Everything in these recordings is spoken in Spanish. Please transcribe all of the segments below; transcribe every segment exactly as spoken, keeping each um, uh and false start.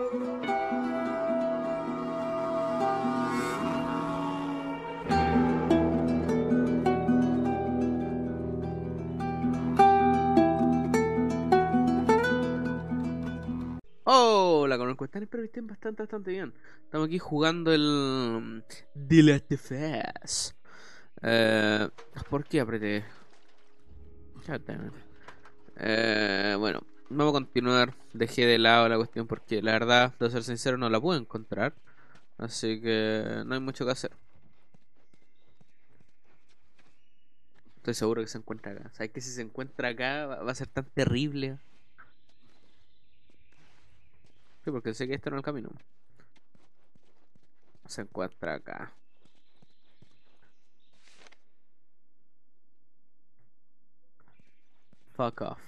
Hola, con el están, espero que estén bastante, bastante bien. Estamos aquí jugando el The Last of Us. Eh, ¿Por qué apreté? God damn it. Eh, bueno, vamos a continuar. Dejé de lado la cuestión porque la verdad, de ser sincero, no la pude encontrar. Así que no hay mucho que hacer. Estoy seguro que se encuentra acá. ¿Sabes que si se encuentra acá va va a ser tan terrible? Sí, porque sé que esto no es el camino. Se encuentra acá. Fuck off.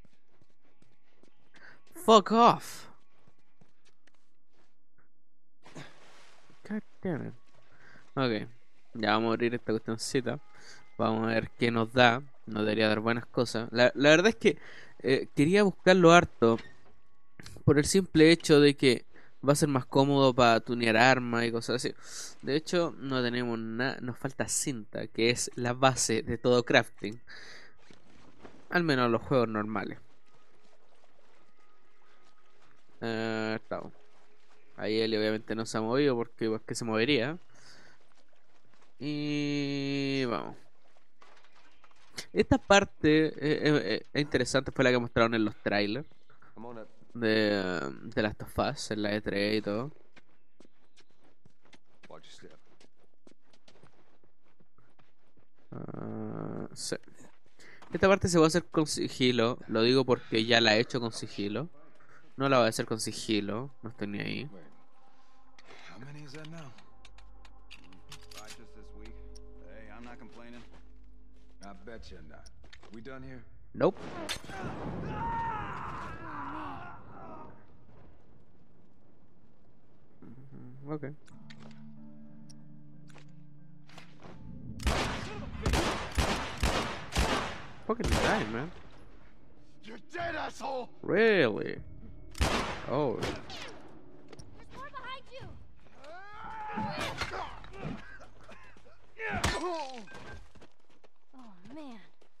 Fuck off. God damn it. Ok, ya vamos a abrir esta cuestioncita. Vamos a ver qué nos da. Nos debería dar buenas cosas. La, la verdad es que eh, quería buscarlo harto por el simple hecho de que va a ser más cómodo para tunear armas y cosas así. De hecho, no tenemos nada. Nos falta cinta, que es la base de todo crafting. Al menos en los juegos normales. Eh, estamos. Ahí él obviamente no se ha movido porque pues, que se movería. Y vamos. Esta parte eh, eh, eh, es interesante, fue la que mostraron en los trailers de, de Last of Us, en la E tres y todo. Ah, sí. Esta parte se va a hacer con sigilo, lo digo porque ya la he hecho con sigilo. No la voy a hacer con sigilo, no estoy ni ahí. Nope. Okay. Fucking die, man. You're dead, asshole! Really? Oh. There's more behind you! Oh, man.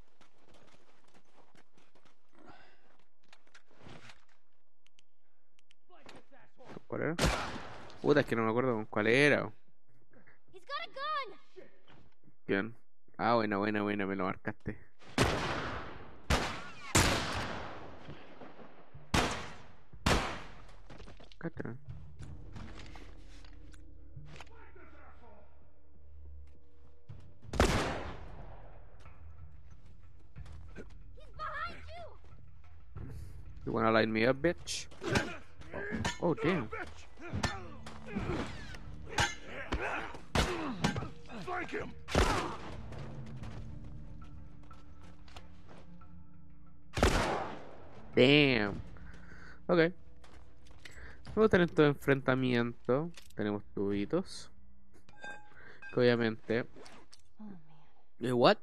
¿Cuál era? Puta, es que no me acuerdo con cuál era. He's got a gun! ¿Quién? Ah, buena, buena, buena, me lo marcaste. Cállate. He's behind you! You wanna line me up, bitch? Oh, oh damn. Flank him! Damn. Ok. Luego tener todo enfrentamiento. Tenemos tubitos. Que obviamente. Oh, man. ¿Eh, what?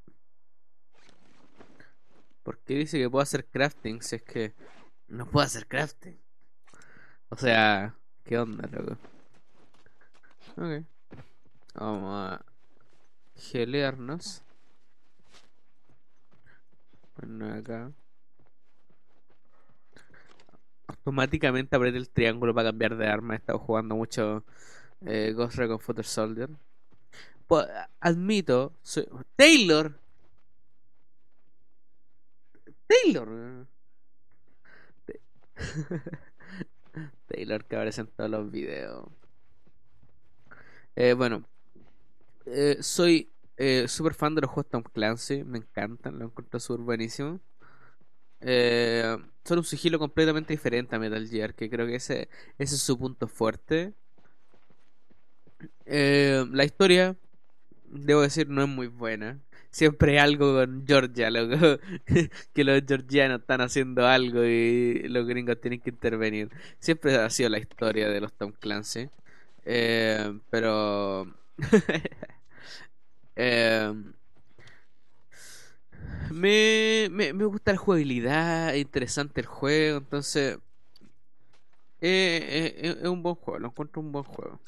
¿Por qué dice que puedo hacer crafting si es que no puedo hacer crafting? O sea, ¿qué onda, loco? Ok. Vamos a gelearnos. Bueno, acá. Automáticamente apriete el triángulo para cambiar de arma. He estado jugando mucho eh, Ghost Recon Future Soldier. Pues, admito, soy... Taylor. Taylor. Taylor que aparece en todos los videos. Eh, bueno, eh, soy eh, súper fan de los juegos Tom Clancy. Me encantan, lo encuentro súper buenísimo. Eh, son un sigilo completamente diferente a Metal Gear, que creo que ese, ese es su punto fuerte. Eh, la historia, debo decir, no es muy buena. Siempre hay algo con Georgia, loco. Que los georgianos están haciendo algo y los gringos tienen que intervenir. Siempre ha sido la historia de los Tom Clancy. Eh, pero... eh, me, me, me gusta la jugabilidad, es interesante el juego, entonces Eh, eh, es un buen juego, lo encuentro un buen juego.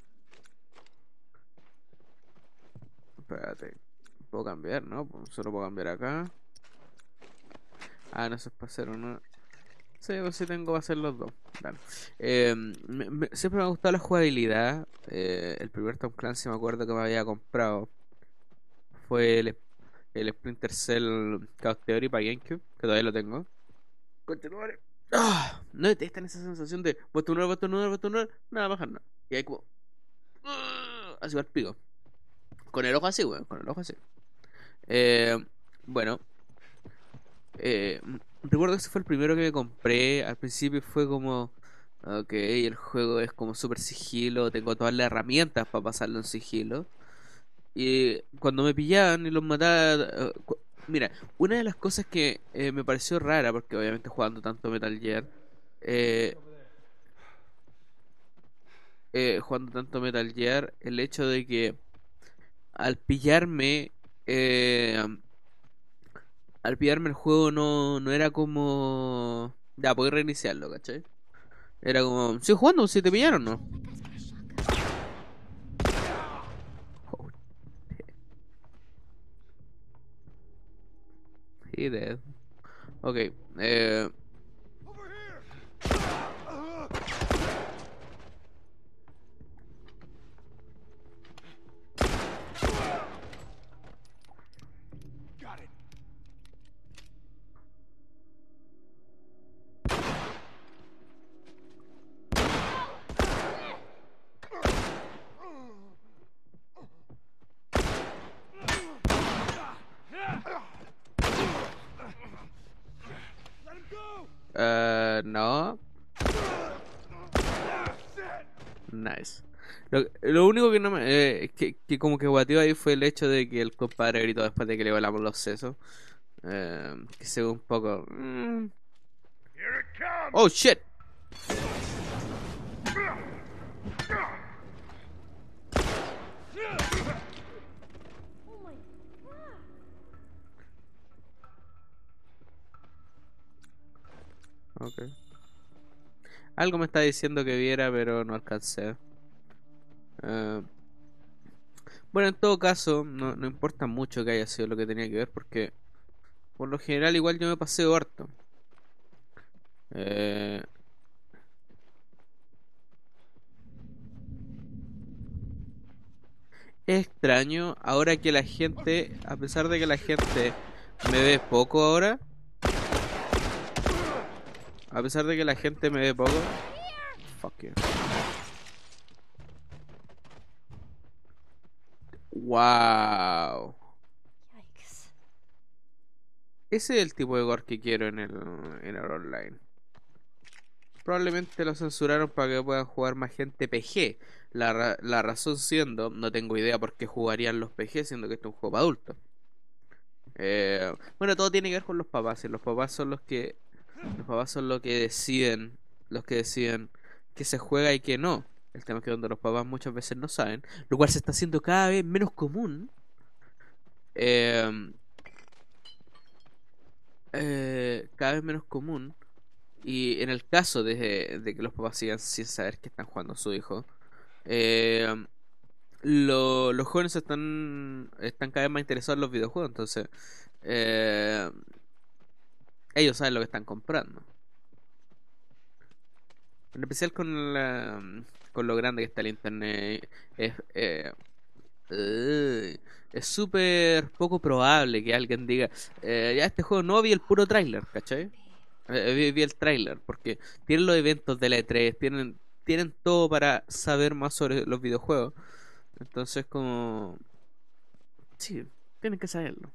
Espérate, puedo cambiar, ¿no? Pues solo puedo cambiar acá. Ah, no, eso es para hacer uno. Sí, pues sí tengo que hacer los dos. Claro. Eh, me- me- siempre me ha gustado la jugabilidad. Eh, el primer Tom Clancy me acuerdo que me había comprado fue el, el Splinter Cell Chaos Theory para GameCube, que todavía lo tengo. Continuaré. Ah, no detestan esa sensación de botón uno, botón uno, botón uno, nada, bajar nada. Y ahí como. ah, Así va el pico. Con el ojo así, weón, con el ojo así. Eh, bueno, eh, m- recuerdo que ese fue el primero que me compré. Al principio fue como. Ok, el juego es como super sigilo, tengo todas las herramientas para pasarlo en sigilo. Y cuando me pillaban y los mataba... eh, cu- Mira, una de las cosas que eh, me pareció rara, porque obviamente jugando tanto Metal Gear, eh, eh, jugando tanto Metal Gear, el hecho de que al pillarme, eh, al pillarme el juego no, no era como... Ya, podés reiniciarlo, ¿cachai? Era como, sigo jugando, si te pillaron, ¿no? Oh, he dead. Ok, eh, Over here! Got it. Let him go! eh, no, Shit! nice. Lo, lo único que no me. Eh, que, que como que guateó ahí fue el hecho de que el compadre gritó después de que le volamos los sesos. Eh, que se ve un poco. mm, Here it comes! Oh shit! Oh my god! Ok. Algo me está diciendo que viera, pero no alcancé. Eh, bueno, en todo caso, no, no importa mucho que haya sido lo que tenía que ver, porque por lo general igual yo me paseo harto. Eh, es extraño ahora que la gente, a pesar de que la gente me ve poco ahora, a pesar de que la gente me ve poco, fuck you. Wow. Yikes. Ese es el tipo de gore que quiero en el, en el online. Probablemente lo censuraron para que puedan jugar más gente P G. La, ra- la razón siendo, no tengo idea por qué jugarían los P G siendo que este es un juego para adultos. Eh, bueno, todo tiene que ver con los papás. Y los papás son los que, los papás son los que deciden, los que deciden qué se juega y qué no. El tema es que donde los papás muchas veces no saben, lo cual se está haciendo cada vez menos común. Eh, eh, cada vez menos común. Y en el caso de, de que los papás sigan sin saber que están jugando a su hijo, eh, lo- los jóvenes están, están cada vez más interesados en los videojuegos, entonces eh, ellos saben lo que están comprando. En especial con, la, con lo grande que está el internet, es eh, eh, es súper poco probable que alguien diga, eh, ya este juego no vi el puro tráiler, ¿cachai? Eh, vi, vi el tráiler, porque tienen los eventos de la E tres, tienen, tienen todo para saber más sobre los videojuegos. Entonces como... Sí, tienen que saberlo.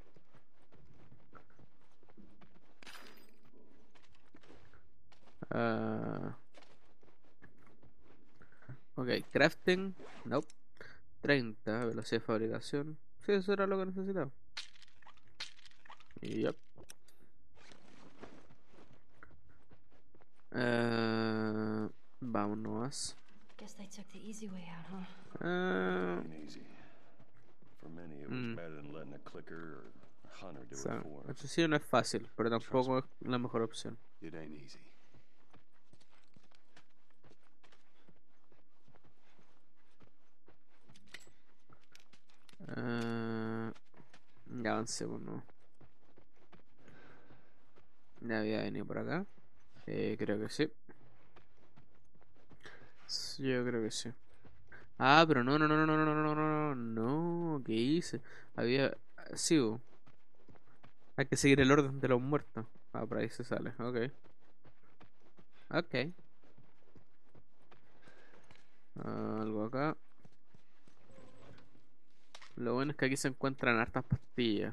Ah, ok, crafting, nope. Treinta velocidad de fabricación. Sí, eso era lo que necesitaba. Yep. Eh, vámonos. Guess they took the easy way out, huh? Ah, Ain't easy. For many, it was mm, better than letting a clicker or a hunter do o it sea, for us. esto sí no es fácil, pero Trust tampoco me, es la mejor opción. it ain't easy. Ah, ya avancemos, ¿no? Ya había venido por acá. Eh, creo que sí. Sí, yo creo que sí. Ah, pero no, no, no, no, no, no, no, no, no, no, ¿qué hice? Había... Sí, bo. Hay que seguir el orden de los muertos. Ah, por ahí se sale, ok. Ok. Ah, algo acá. Lo bueno es que aquí se encuentran hartas pastillas.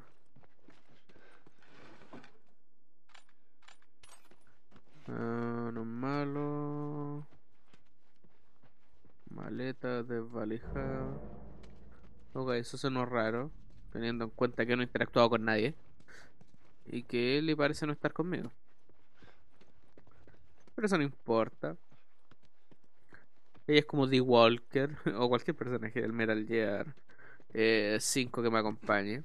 Ah, no es malo. Maleta desvalijada. Ok, eso suena raro. Teniendo en cuenta que no he interactuado con nadie. Y que él le parece no estar conmigo. Pero eso no importa. Ella es como The Walker. O cualquier personaje del Metal Gear eh, cinco que me acompañe.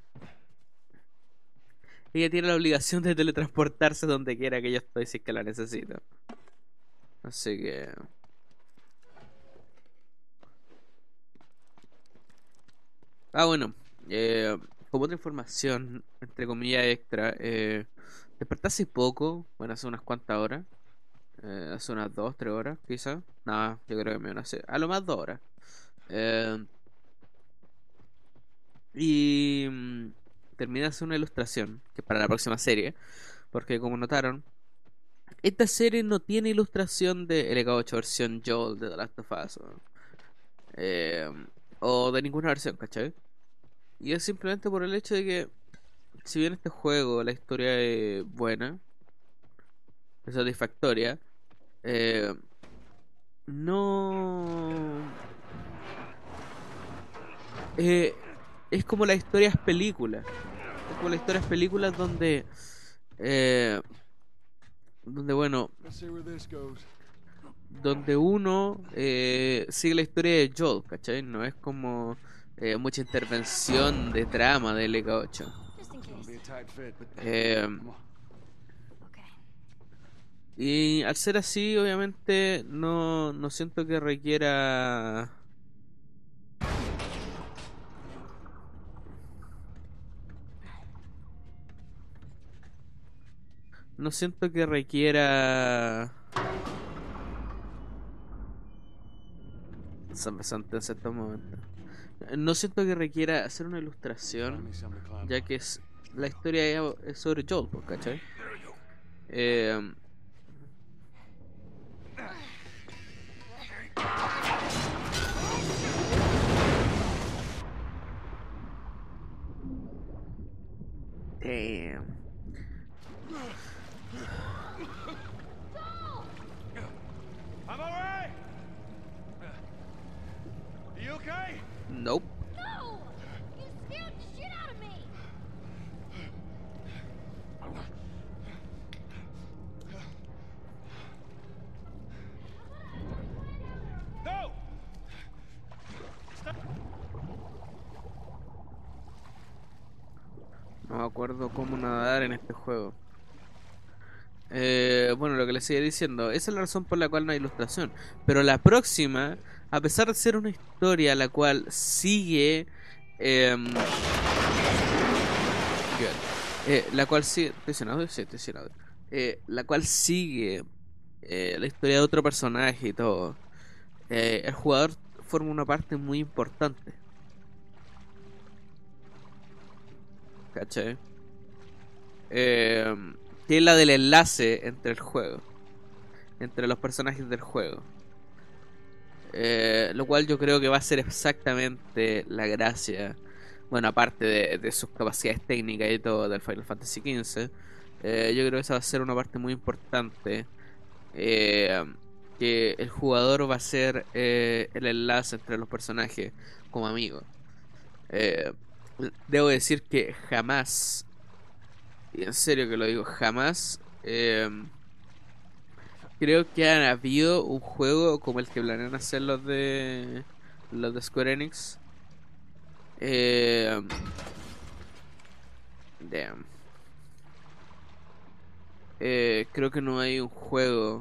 Ella tiene la obligación de teletransportarse donde quiera que yo estoy si es que la necesito. Así que... Ah, bueno. eh, como otra información, entre comillas extra. Eh, desperté hace poco. Bueno, hace unas cuantas horas. Eh, hace unas dos, tres horas, quizás. Nada, yo creo que me van a hacer. A lo más dos horas. Eh, y mm, terminé de hacer una ilustración. Que es para la próxima serie. Porque como notaron, esta serie no tiene ilustración de L K ocho versión Joel de The Last of Us. O, eh, o de ninguna versión, ¿cachai? Y es simplemente por el hecho de que, si bien este juego, la historia es buena, es satisfactoria, eh, no... eh, es como las historias películas. Es como las historias películas donde... eh, donde, bueno, Let's see where this goes. donde uno eh, sigue la historia de Joel, ¿cachai? No es como eh, mucha intervención de trama de L K ocho. Just in Gonna case. be a tight fit, but Eh, come on. Okay. y al ser así, obviamente, no, no siento que requiera... No siento que requiera... Se me sentencia en estos momentos. No siento que requiera hacer una Find ilustración, me something to climb ya on. que es, la historia ya es sobre Joel, pues, ¿cachai? Eh, damn. I'm alright. You okay? Nope. No! You scared the shit out of me! No! No me acuerdo cómo nadar en este juego. Eh, bueno, lo que les sigue diciendo, esa es la razón por la cual no hay ilustración. Pero la próxima, a pesar de ser una historia la cual sigue... em, good. Eh, la cual sigue... ¿Estoy sin audio? Sí, estoy sin audio. Eh, la cual sigue eh, la historia de otro personaje y todo. Eh, el jugador forma una parte muy importante. ¿Cachai? Eh, que es la del enlace entre el juego, entre los personajes del juego. Eh, lo cual yo creo que va a ser exactamente la gracia. Bueno, aparte de, de sus capacidades técnicas y todo del Final Fantasy quince, eh, yo creo que esa va a ser una parte muy importante. eh, que el jugador va a ser eh, el enlace entre los personajes como amigos. Eh, Debo decir que jamás, y en serio que lo digo, jamás eh, creo que han habido un juego como el que planean hacer los de los de Square Enix. Eh, damn. Eh, creo que no hay un juego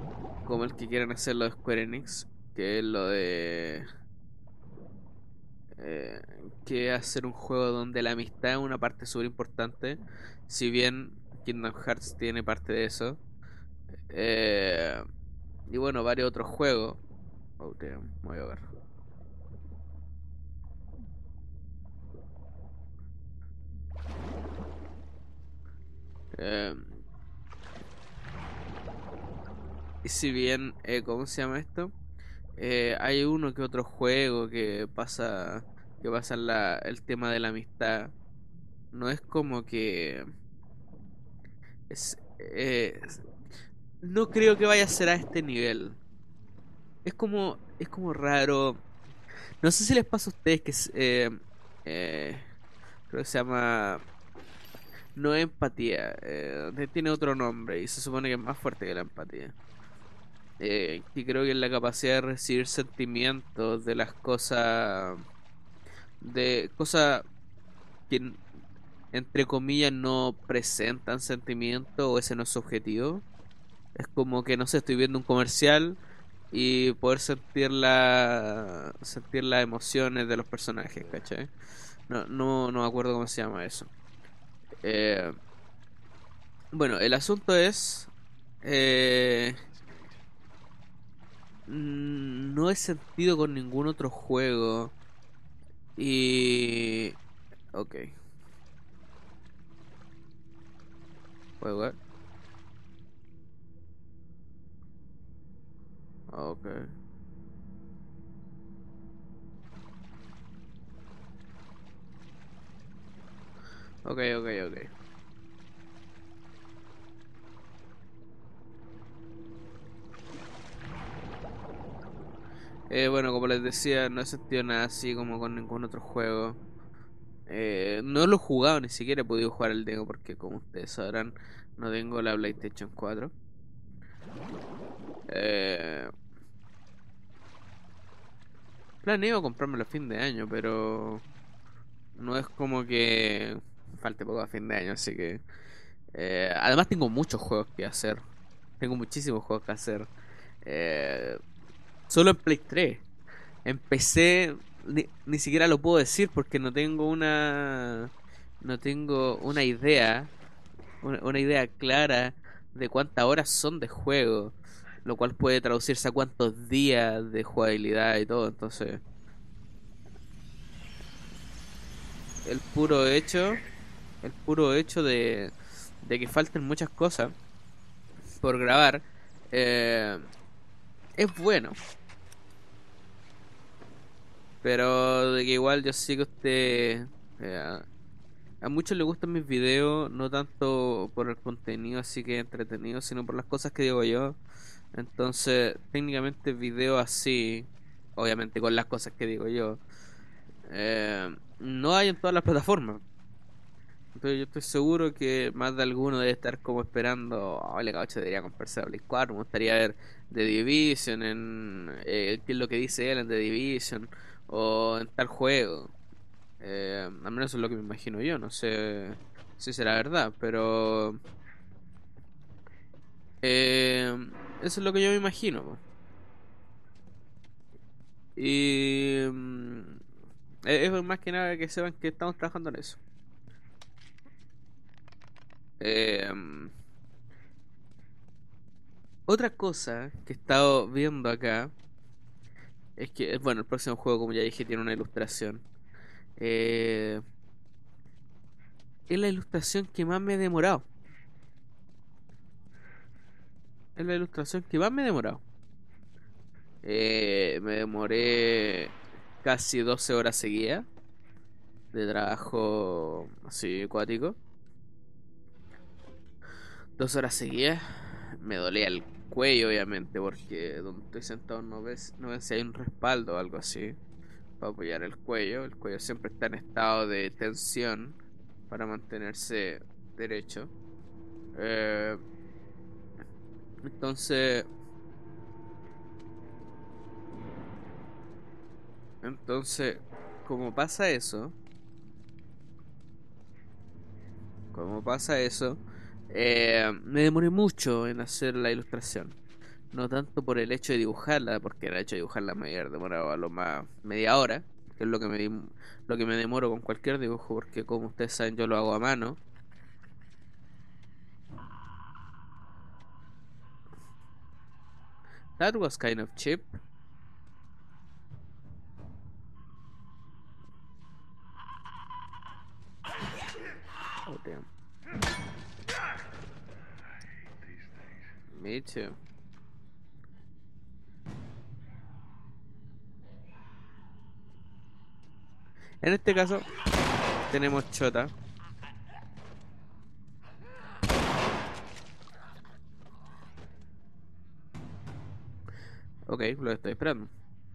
como el que quieren hacer los de Square Enix, que es lo de eh, que hacer un juego donde la amistad es una parte súper importante. Si bien Kingdom Hearts tiene parte de eso. Eh, y bueno, varios otros juegos. Oh, damn, me voy a ahogar. Eh, y si bien, eh, ¿cómo se llama esto? Eh, hay uno que otro juego que pasa, que pasa la, el tema de la amistad. No es como que es, eh, no creo que vaya a ser a este nivel. Es como, es como raro. No sé si les pasa a ustedes que es, eh, eh, creo que se llama no empatía, eh, tiene otro nombre y se supone que es más fuerte que la empatía. Eh, que creo que es la capacidad de recibir sentimientos de las cosas, de cosas que entre comillas no presentan sentimientos o ese no es su objetivo. Es como que no sé, estoy viendo un comercial y poder sentir la, sentir las emociones de los personajes, ¿cachai? No, no, no me acuerdo cómo se llama eso. Eh, bueno, el asunto es... Eh, mm, no he sentido con ningún otro juego. Y... Ok. Juego. Ok. Ok, ok, ok. Eh, bueno, como les decía, no he sentido nada así como con ningún otro juego. Eh, no lo he jugado, ni siquiera he podido jugar el demo porque como ustedes sabrán, no tengo la PlayStation cuatro. Eh, planeo comprármelo a fin de año, pero no es como que falte poco a fin de año, así que... eh, además tengo muchos juegos que hacer. Tengo muchísimos juegos que hacer. Eh, solo en Play tres. En P C ni, ni siquiera lo puedo decir porque no tengo una... No tengo una idea una, una idea clara de cuántas horas son de juego, lo cual puede traducirse a cuántos días de jugabilidad y todo. Entonces, el puro hecho, el puro hecho de, de que falten muchas cosas por grabar, eh, es bueno, pero de que igual yo sé que usted... eh, a muchos les gustan mis videos, no tanto por el contenido así que entretenido, sino por las cosas que digo yo. Entonces, técnicamente video así, obviamente con las cosas que digo yo, eh, no hay en todas las plataformas. Entonces yo estoy seguro que más de alguno debe estar como esperando, oh, le cacho, debería comprarse la Play cuatro, me gustaría ver The Division, en eh, qué es lo que dice él en The Division, o en tal juego. Eh, al menos eso es lo que me imagino yo, no sé si será verdad, pero eh, eso es lo que yo me imagino, po. Y mm, es es más que nada que sepan que estamos trabajando en eso. Eh, mm, otra cosa que he estado viendo acá es que, bueno, el próximo juego, como ya dije, tiene una ilustración. Eh, es la ilustración que más me he demorado. Es la ilustración que más me he demorado. Eh, me demoré casi doce horas seguidas de trabajo así acuático. Dos horas seguidas. Me dolía el cuello, obviamente, porque donde estoy sentado no ves, no ves si hay un respaldo o algo así para apoyar el cuello. El cuello siempre está en estado de tensión para mantenerse derecho. Eh, entonces, entonces, como pasa eso, como pasa eso, eh, me demoré mucho en hacer la ilustración. No tanto por el hecho de dibujarla, porque el hecho de dibujarla me había demorado a lo más media hora. que es lo que me di- lo que me demoro con cualquier dibujo, porque como ustedes saben yo lo hago a mano. That was kind of cheap. Oh damn. Me too. En este caso tenemos Chota. Ok, lo estoy esperando.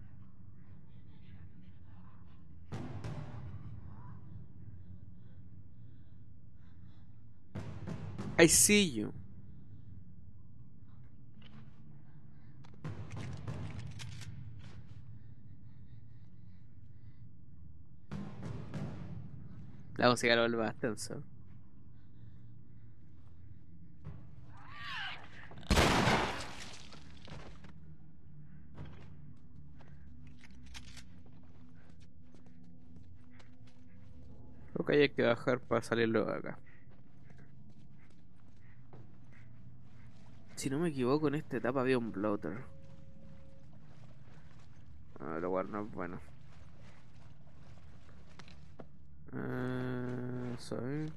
I see you. La música lo vuelve más tenso. Ok, hay que bajar para salir luego de acá. Si no me equivoco, en esta etapa había un bloater. Ah, lo cual no es bueno. Eh, soy...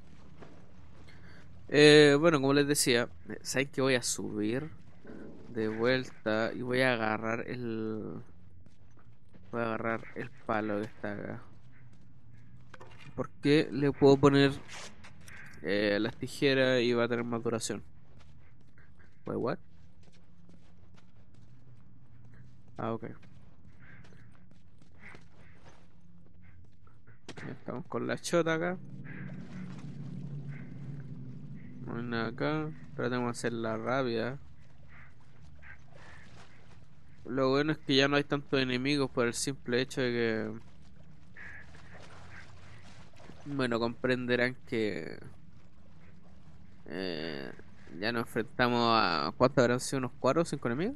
Eh, bueno, como les decía, eh, saben que voy a subir de vuelta y voy a agarrar el... Voy a agarrar el palo que está acá. Porque le puedo poner eh, las tijeras y va a tener más duración. Wait, what? Ah, ok. Ya estamos con la chota acá. No hay nada acá. Tratemos de hacerla rápida. Lo bueno es que ya no hay tantos enemigos por el simple hecho de que... Bueno, comprenderán que... eh, ya nos enfrentamos a... ¿Cuántos habrán sido? ¿Unos cuatro o cinco enemigos?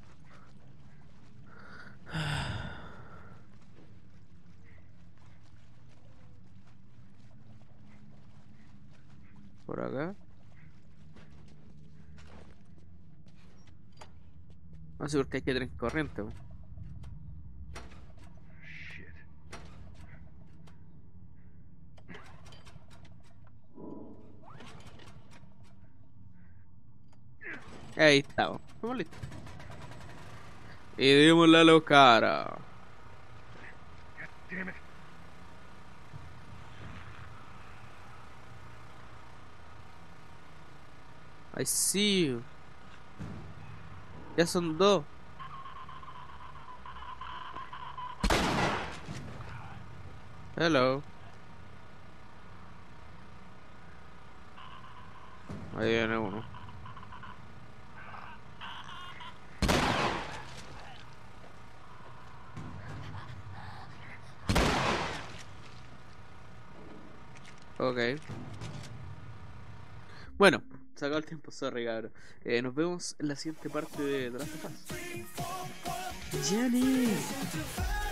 Por acá. No sé por qué hay que tener corriente. Po. Ahí estamos. Estamos listos. Y démosle a la cara. Damn it. I see you. Ya son dos. Hello. Ahí viene uno. Ok. Bueno, se acabó el tiempo, sorry, cabrón. Eh, nos vemos en la siguiente parte de The Last of Us. ¡Jenny!